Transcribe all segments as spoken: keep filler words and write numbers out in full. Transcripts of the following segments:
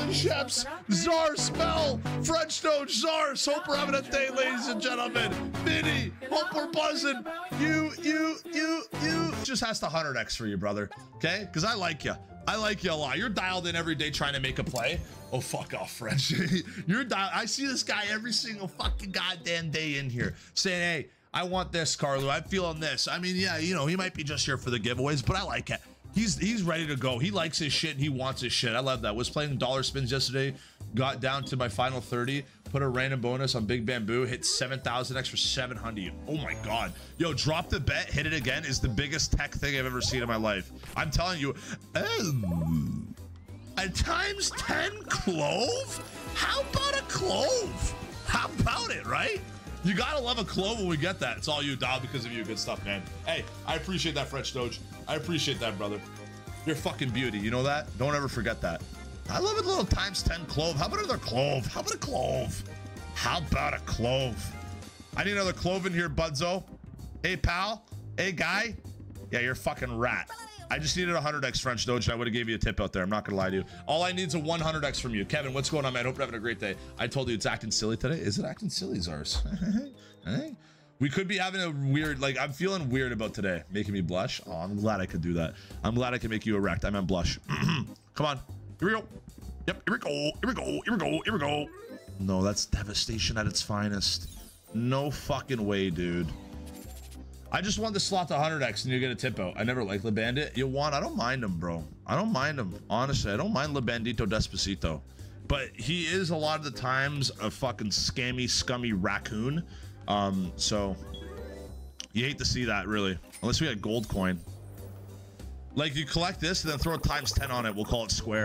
Golden Sheps, Czar Spell, French Doge, Czars. Hope we're having a day, ladies and gentlemen. Vinny, hope we're buzzing. You, you, you, you. Just has to one hundred X for you, brother. Okay? Because I like you. I like you a lot. You're dialed in every day trying to make a play. Oh, fuck off, French. You're dialed. I see this guy every single fucking goddamn day in here saying, hey, I want this, Carlo. I'm feeling this. I mean, yeah, you know, he might be just here for the giveaways, but I like it. He's he's ready to go. He likes his shit and he wants his shit. I love that. Was playing dollar spins yesterday, got down to my final thirty, put a random bonus on Big Bamboo, hit seven thousand X for seven hundred. Oh my God. Yo, drop the bet, hit it again is the biggest tech thing I've ever seen in my life. I'm telling you, oh, a times ten clove? How about a clove? How about it, right? You gotta love a clove when we get that. It's all you, Dial, because of you. Good stuff, man. Hey, I appreciate that, French Doge. I appreciate that, brother. You're a fucking beauty. You know that? Don't ever forget that. I love a little times ten clove. How about another clove? How about a clove? How about a clove? I need another clove in here, Budzo. Hey, pal. Hey, guy. Yeah, you're a fucking rat. I just needed a one hundred X French Doge, and I would have gave you a tip out there. I'm not gonna lie to you. All I need is a one hundred X from you. Kevin, what's going on, man? Hope you're having a great day. I told you it's acting silly today. Is it acting silly, Czars? Hey? We could be having a weird, like, I'm feeling weird about today, making me blush. Oh, I'm glad I could do that. I'm glad I can make you erect. I meant blush. Come on. Here we go. Yep, here we go. Here we go. Here we go. Here we go. No, that's devastation at its finest. No fucking way, dude. I just want the slot to one hundred X and you get a tip out. I never liked Le Bandit. You want, I don't mind him, bro. I don't mind him. Honestly, I don't mind Le Bandito Despacito. But he is a lot of the times a fucking scammy, scummy raccoon. Um, so you hate to see that, really. Unless we got gold coin. Like, you collect this and then throw a times ten on it. We'll call it square.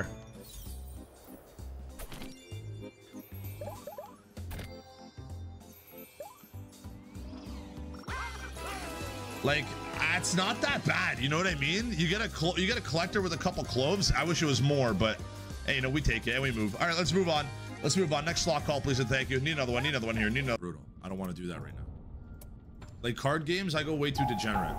Like, it's not that bad, you know what I mean? You get a you get a collector with a couple cloves. I wish it was more, but hey, you know, we take it and we move. All right, let's move on. Let's move on. Next slot call, please, and thank you. Need another one. Need another one here. Need another. Brutal. I don't want to do that right now. Like card games, I go way too degenerate.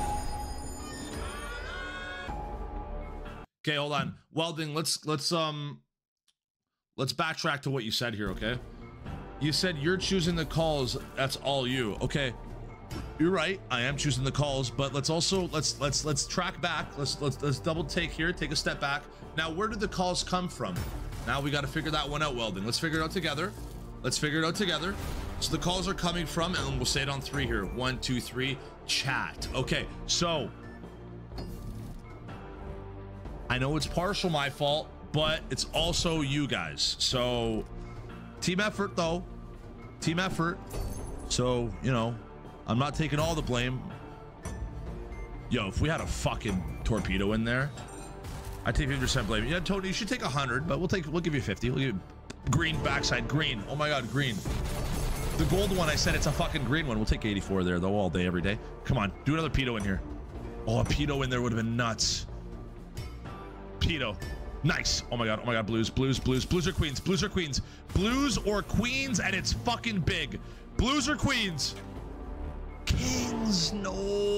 Okay, hold on. Welding. Let's let's um let's backtrack to what you said here. Okay, you said you're choosing the calls. That's all you. Okay. You're right. I am choosing the calls, but let's also let's let's let's track back. Let's let's let's double take here. Take a step back. Now, where did the calls come from? Now we got to figure that one out, Welding. Let's figure it out together. Let's figure it out together. So the calls are coming from, and we'll say it on three here. One, two, three. Chat. Okay. So I know it's partial my fault, but it's also you guys. So team effort, though. Team effort. So you know. I'm not taking all the blame. Yo, if we had a fucking torpedo in there, I'd take fifty percent blame. Yeah, Tony, you should take one hundred, but we'll take, we'll give you fifty. We'll give you green backside, green. Oh my God, green. The gold one, I said it's a fucking green one. We'll take eighty-four there, though, all day, every day. Come on, do another pedo in here. Oh, a pedo in there would have been nuts. Pedo. Nice. Oh my God, oh my God, blues, blues, blues, blues or queens, blues or queens, blues or queens, and it's fucking big. Blues or queens. Kings, no.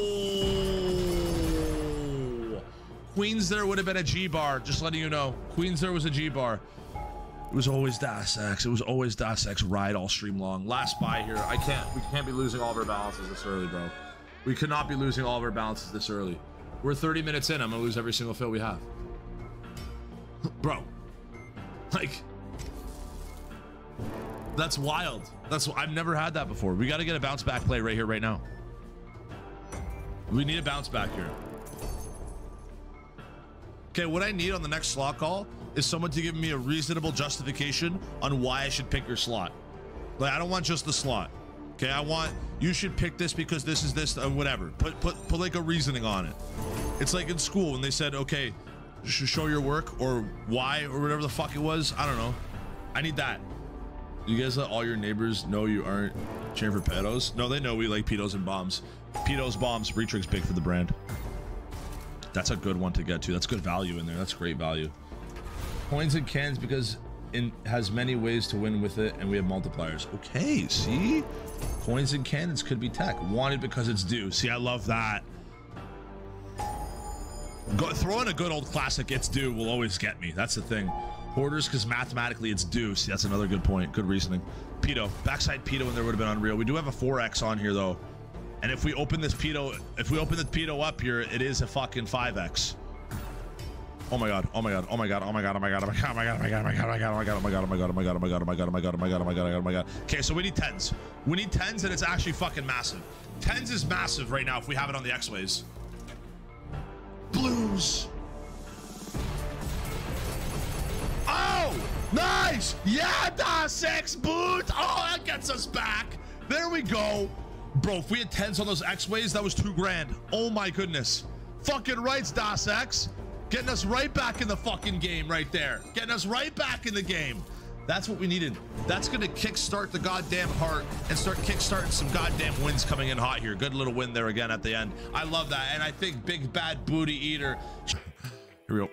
Queens there would have been a G bar, just letting you know. Queens there was a G bar. It was always Das X. It was always Das X ride all stream long. Last buy here. I can't, we can't be losing all of our balances this early, bro. We could not be losing all of our balances this early. We're thirty minutes in. I'm gonna lose every single fill we have. Bro, like, that's wild. That's I've never had that before. We got to get a bounce back play right here, right now. We need a bounce back here. Okay, what I need on the next slot call is someone to give me a reasonable justification on why I should pick your slot. Like, I don't want just the slot. Okay, I want you should pick this because this is this, uh, whatever. Put put put like a reasoning on it. It's like in school when they said, okay, show your work or why or whatever the fuck it was. I don't know. I need that. You guys let all your neighbors know you aren't cheering for pedos? No, they know we like pedos and bombs. Pedos, bombs, Retrig's big for the brand. That's a good one to get to. That's good value in there. That's great value. Coins and cans because it has many ways to win with it, and we have multipliers. Okay, see? Coins and cannons could be tech. Wanted because it's due. See, I love that. Go, throw in a good old classic, it's due, will always get me. That's the thing. Hoarders, because mathematically it's deuce. That's another good point. Good reasoning. Pedo. Backside Pedo and there would have been unreal. We do have a four X on here, though. And if we open this Pedo, if we open the Pedo up here, it is a fucking five X. Oh my god, oh my god, oh my god, oh my god, oh my god, oh my god, oh my god, oh my god, oh my god, oh my god, oh my god, oh my god, oh my god, oh my god, oh my god, oh my god, oh my god, oh my god, oh my god, oh my god. Okay, so we need tens. We need tens and it's actually fucking massive. Tens is massive right now if we have it on the Xways. Blues. Oh, nice. Yeah, da six boot. Oh, that gets us back. There we go. Bro, if we had tens on those Xways, that was two grand. Oh my goodness. Fucking rights, Das X. Getting us right back in the fucking game right there. Getting us right back in the game. That's what we needed. That's gonna kickstart the goddamn heart and start kickstarting some goddamn wins coming in hot here. Good little win there again at the end. I love that. And I think Big Bad Booty Eater. Here we go.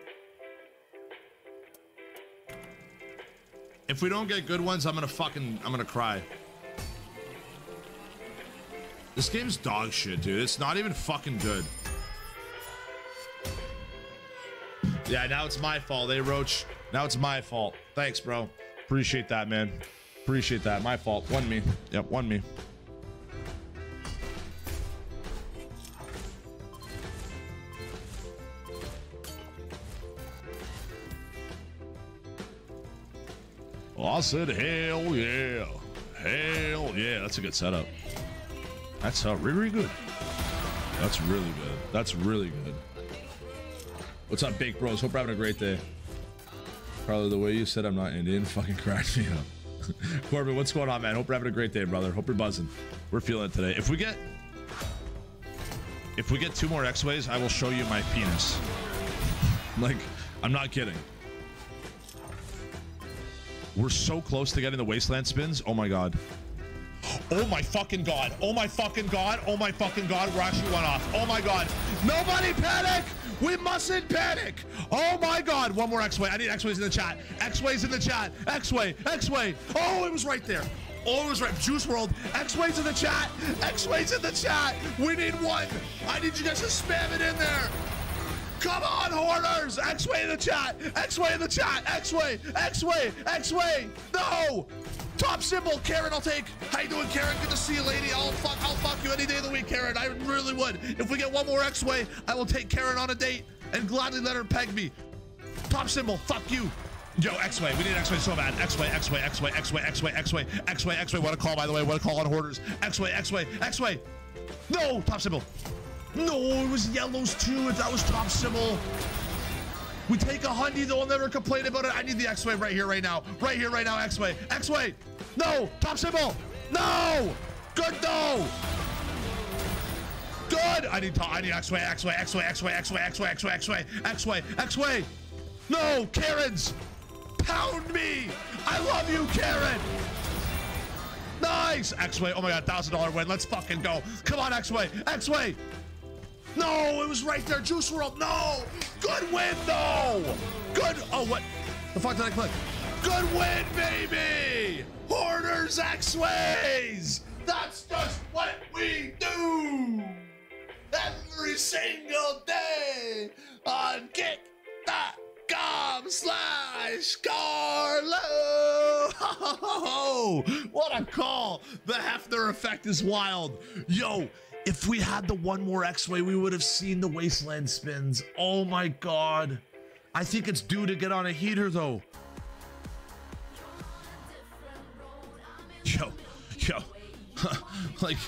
If we don't get good ones, I'm gonna fucking, I'm gonna cry. This game's dog shit, dude. It's not even fucking good. Yeah, now it's my fault, eh, Roach? Now it's my fault. Thanks, bro. Appreciate that, man. Appreciate that. My fault. One me. Yep, one me. Well, I said, hell yeah. Hell yeah. That's a good setup. That's uh, really, really good. That's really good. That's really good. What's up, Bake Bros? Hope you're having a great day. Probably the way you said I'm not Indian fucking cracked me up. Corbin, what's going on, man? Hope you're having a great day, brother. Hope you're buzzing. We're feeling it today. If we get if we get two more Xways, I will show you my penis. Like, I'm not kidding. We're so close to getting the wasteland spins. Oh my god. Oh my fucking god. Oh my fucking god. Oh my fucking god. We're actually one off. Oh my god. Nobody panic. We mustn't panic. Oh my god. One more Xway. I need Xways in the chat. Xways in the chat. Xway. Xway. Oh, it was right there. Oh, it was right. Juice World. Xways in the chat. Xways in the chat. We need one. I need you guys to spam it in there. Come on, Hoarders. Xway in the chat. Xway in the chat. Xway. Xway. Xway. No. Top symbol, Karen, I'll take. How you doing, Karen? Good to see you, lady. I'll fuck, I'll fuck you any day of the week, Karen. I really would. If we get one more Xway, I will take Karen on a date and gladly let her peg me. Top symbol, fuck you. Yo, Xway, we need Xway so bad. Xway, Xway, Xway, Xway, Xway, Xway, Xway, Xway. What a call, by the way. What a call on Hoarders. Xway, Xway, Xway. No, top symbol. No, it was yellows too. That was top symbol. We take a hundy, though. I'll never complain about it. I need the Xway right here, right now. Right here, right now, Xway. Xway. No. Top symbol. No. Good, though. Good. I need top. I need Xway, Xway, Xway, Xway, Xway, Xway, Xway, Xway, Xway, Xway. No. Karens. Pound me. I love you, Karen. Nice. Xway. Oh, my God. one thousand dollar win. Let's fucking go. Come on, Xway. Xway. No, it was right there. Juice World. No. Good win, though. Good. Oh, what? The fuck did I click? Good win, baby. Hoarders Xways. That's just what we do every single day on kick dot com slash Carlo. What a call. The Hefner effect is wild. Yo. If we had the one more Xway, we would have seen the wasteland spins. Oh my god. I think it's due to get on a heater though. Yo, yo. Like.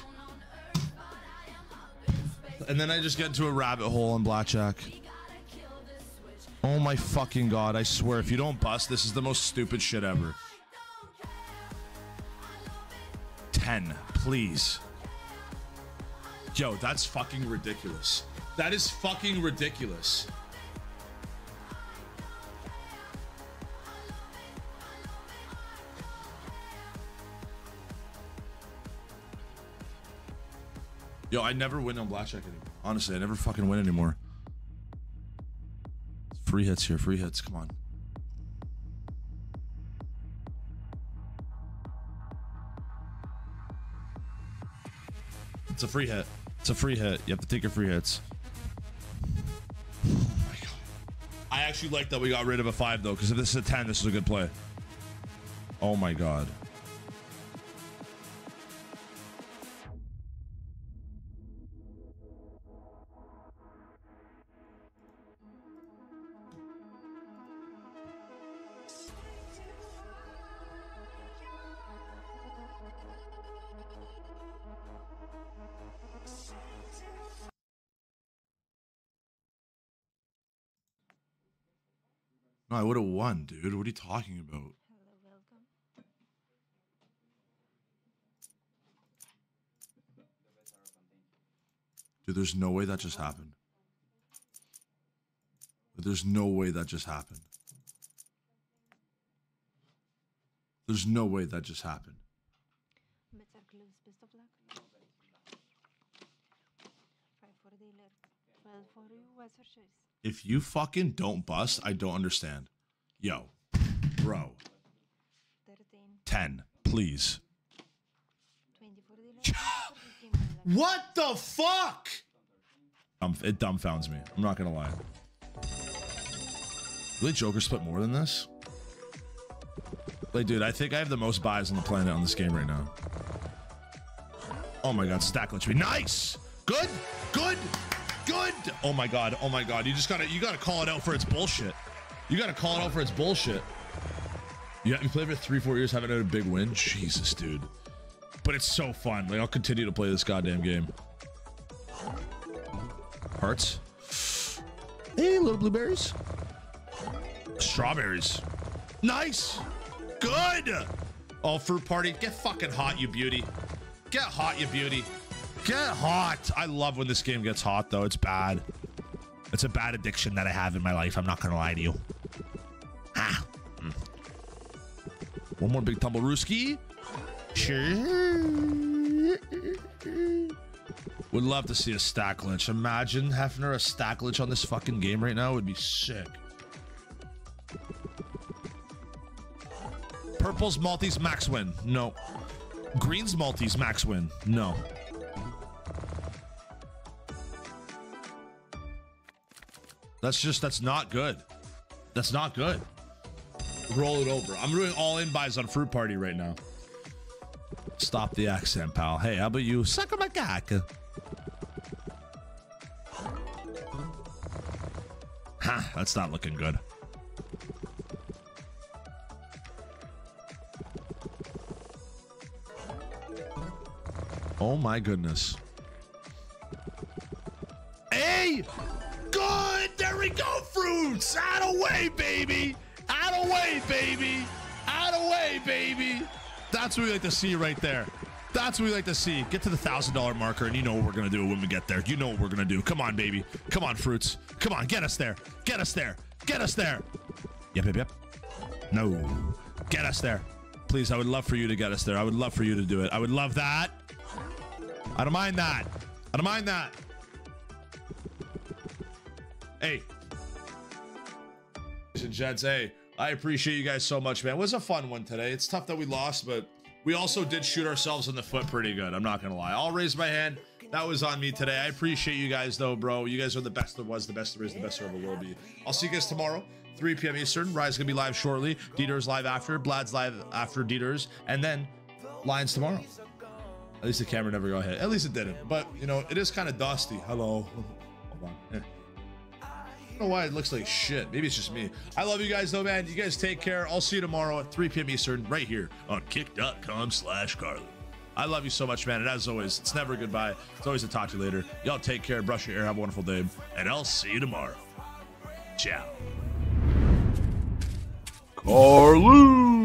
And then I just get into a rabbit hole on blackjack. Oh my fucking god, I swear, if you don't bust, this is the most stupid shit ever. ten, please. Yo, that's fucking ridiculous. That is fucking ridiculous. Yo, I never win on blackjack anymore. Honestly, I never fucking win anymore. Free hits here, free hits, come on. It's a free hit. It's a free hit. You have to take your free hits. Oh my god. I actually like that we got rid of a five, though, because if this is a ten, this is a good play. Oh, my God. No, I would have won, dude. What are you talking about? Hello, welcome. Dude, there's no way that just happened. There's no way that just happened. There's no way that just happened. Bets are close. Best of luck. Five for dealer. twelve for you. What's your choice? If you fucking don't bust, I don't understand. Yo, bro. thirteen. ten, please. twenty for dealer. What the fuck? Um, it dumbfounds me. I'm not gonna lie. Really, Joker split more than this? Like, dude, I think I have the most buys on the planet on this game right now. Oh my God, stack glitch me. Nice! Good, good, good! Oh my God, oh my God. You just gotta, you gotta call it out for its bullshit. You gotta call it out for its bullshit. Yeah, you played for three, four years, haven't had a big win? Jesus, dude. But it's so fun. Like, I'll continue to play this goddamn game. Hearts. Hey, little blueberries. Strawberries. Nice. Good. Oh, fruit party. Get fucking hot, you beauty. Get hot, you beauty. Get hot. I love when this game gets hot, though. It's bad. It's a bad addiction that I have in my life. I'm not going to lie to you. Ah. Mm. One more big tumblerooski. Sure. Would love to see a stack glitch. Imagine having a stack glitch on this fucking game right now. Would be sick. Purple's Maltese max win. No. Green's Maltese max win. No. That's just, that's not good. That's not good. Roll it over. I'm doing all in buys on fruit party right now. Stop the accent, pal. Hey, how about you suck on my cock? Huh, that's not looking good. Oh my goodness. Hey! Good! There we go, fruits! Out away, baby! Out away, baby! Out away, baby! That's what we like to see right there. That's what we like to see. Get to the thousand dollar marker, and you know what we're gonna do when we get there. You know what we're gonna do. Come on, baby. Come on, fruits. Come on, get us there. Get us there. Get us there. Yep, yep, yep. No. Get us there. Please, I would love for you to get us there. I would love for you to do it. I would love that. I don't mind that. I don't mind that. Hey. Ladies and gents, hey. I appreciate you guys so much, man. It was a fun one today. It's tough that we lost, but we also did shoot ourselves in the foot pretty good. I'm not going to lie. I'll raise my hand. That was on me today. I appreciate you guys, though, bro. You guys are the best there was, the best there is, the best there ever will be. I'll see you guys tomorrow, three p m Eastern. Rise going to be live shortly. Dieter's live after. Blad's live after Dieter's. And then Lions tomorrow. At least the camera never got hit. At least it didn't. But, you know, it is kind of dusty. Hello. Hold on. Yeah. I don't know why it looks like shit. Maybe it's just me. I love you guys, though, man. You guys take care. I'll see you tomorrow at three p m Eastern right here on kick dot com slash Carlo. I love you so much, man. And as always, it's never goodbye. It's always a talk to you later. Y'all take care. Brush your hair. Have a wonderful day. And I'll see you tomorrow. Ciao. Carlo.